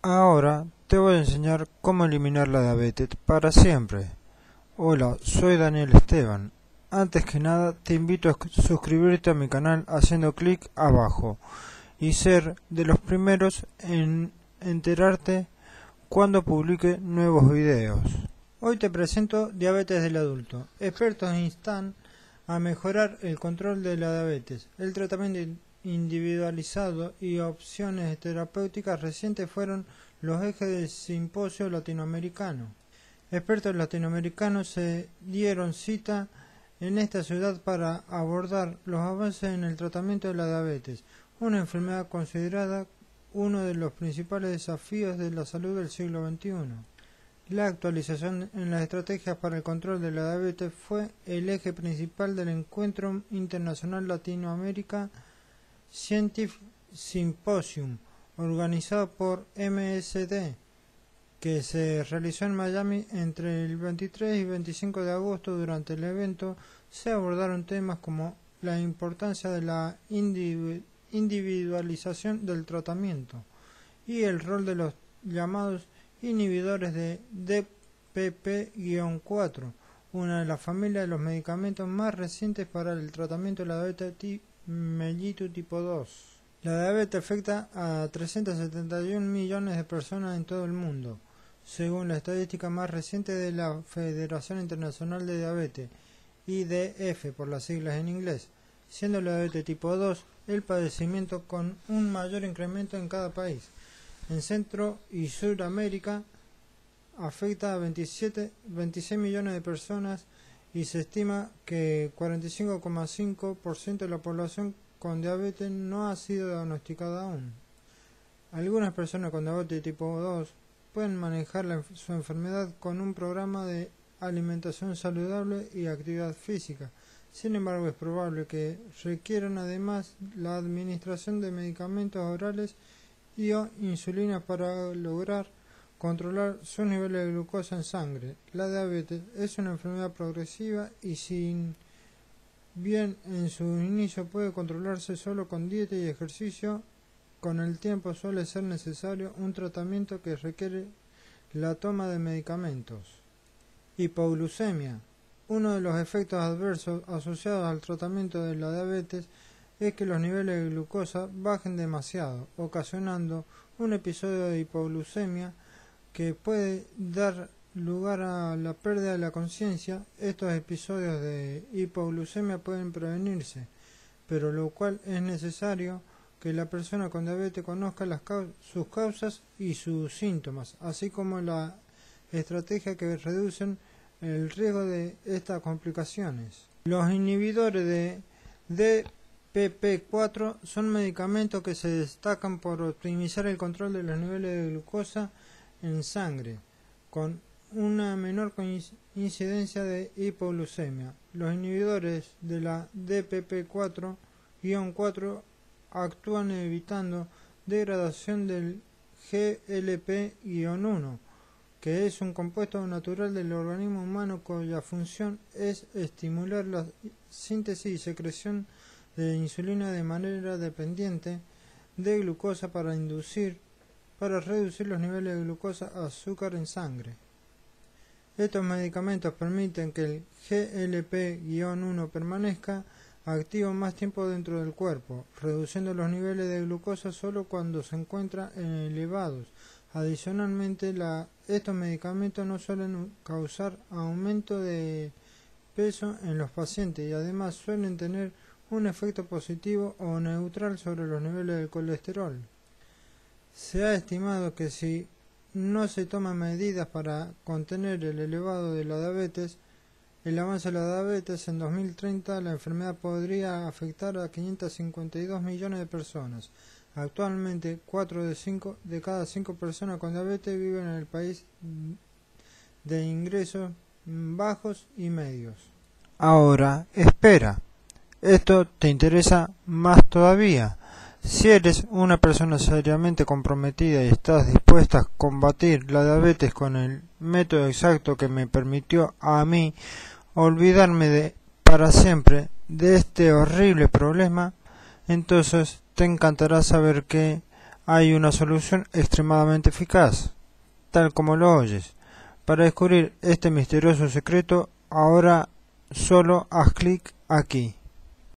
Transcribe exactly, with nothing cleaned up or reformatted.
Ahora te voy a enseñar cómo eliminar la diabetes para siempre. Hola, soy Daniel Esteban. Antes que nada te invito a suscribirte a mi canal haciendo clic abajo y ser de los primeros en enterarte cuando publique nuevos videos. Hoy te presento diabetes del adulto. Expertos instan a mejorar el control de la diabetes. El tratamiento individualizado y opciones terapéuticas recientes fueron los ejes del simposio latinoamericano. Expertos latinoamericanos se dieron cita en esta ciudad para abordar los avances en el tratamiento de la diabetes, una enfermedad considerada uno de los principales desafíos de la salud del siglo veintiuno. La actualización en las estrategias para el control de la diabetes fue el eje principal del Encuentro Internacional Latinoamérica Scientific Symposium, organizado por M S D, que se realizó en Miami entre el veintitrés y veinticinco de agosto. Durante el evento se abordaron temas como la importancia de la individualización del tratamiento y el rol de los llamados inhibidores de D P P cuatro, una de las familias de los medicamentos más recientes para el tratamiento de la diabetes mellitus tipo dos. La diabetes afecta a trescientos setenta y un millones de personas en todo el mundo, según la estadística más reciente de la Federación Internacional de Diabetes, I D F por las siglas en inglés, siendo la diabetes tipo dos el padecimiento con un mayor incremento en cada país. En Centro y Suramérica afecta a veintisiete, veintiséis millones de personas y se estima que cuarenta y cinco coma cinco por ciento de la población con diabetes no ha sido diagnosticada aún. Algunas personas con diabetes tipo dos pueden manejar la, su enfermedad con un programa de alimentación saludable y actividad física. Sin embargo, es probable que requieran además la administración de medicamentos orales y o insulina para lograr controlar sus niveles de glucosa en sangre. La diabetes es una enfermedad progresiva y si bien en su inicio puede controlarse solo con dieta y ejercicio, con el tiempo suele ser necesario un tratamiento que requiere la toma de medicamentos. Hipoglucemia. Uno de los efectos adversos asociados al tratamiento de la diabetes es que los niveles de glucosa bajen demasiado, ocasionando un episodio de hipoglucemia que puede dar lugar a la pérdida de la conciencia. Estos episodios de hipoglucemia pueden prevenirse, pero lo cual es necesario que la persona con diabetes conozca las cau sus causas y sus síntomas, así como la estrategia que reducen el riesgo de estas complicaciones. Los inhibidores de D P P cuatro son medicamentos que se destacan por optimizar el control de los niveles de glucosa en sangre, con una menor incidencia de hipoglucemia. Los inhibidores de la D P P cuatro cuatro actúan evitando degradación del G L P uno, que es un compuesto natural del organismo humano cuya función es estimular la síntesis y secreción de insulina de manera dependiente de glucosa para inducir para reducir los niveles de glucosa azúcar en sangre. Estos medicamentos permiten que el G L P uno permanezca activo más tiempo dentro del cuerpo, reduciendo los niveles de glucosa solo cuando se encuentran elevados. Adicionalmente, la, estos medicamentos no suelen causar aumento de peso en los pacientes y además suelen tener un efecto positivo o neutral sobre los niveles de colesterol. Se ha estimado que si no se toman medidas para contener el elevado de la diabetes, el avance de la diabetes en dos mil treinta, la enfermedad podría afectar a quinientos cincuenta y dos millones de personas. Actualmente, cuatro de, cinco, de cada cinco personas con diabetes viven en el país de ingresos bajos y medios. Ahora, espera. Esto te interesa más todavía. Si eres una persona seriamente comprometida y estás dispuesta a combatir la diabetes con el método exacto que me permitió a mí olvidarme de para siempre de este horrible problema, entonces te encantará saber que Hay una solución extremadamente eficaz, tal como lo oyes. Para descubrir este misterioso secreto, ahora solo haz clic aquí.